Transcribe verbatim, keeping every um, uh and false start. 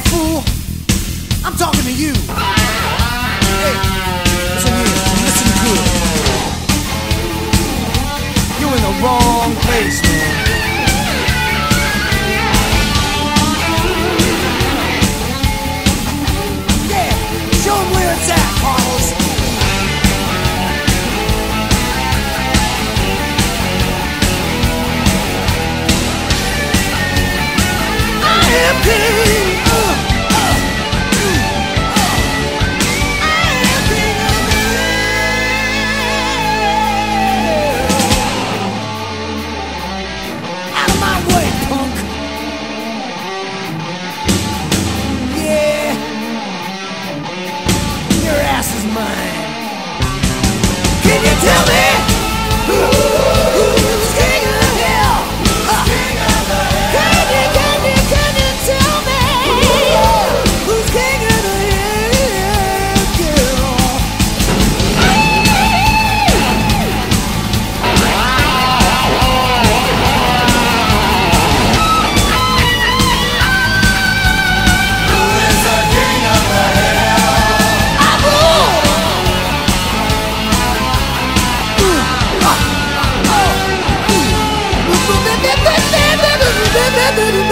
fool. I'm talking to you. Hey, listen here, listen good. You're in the wrong place, man. Yeah, show them where it's at, Carlos. I am king. Tell me who, who's king of hell? Uh, king of the hell. Can you, can you, can you tell me who's king of the hell, girl? Who is the king of the hell? I'm Baby,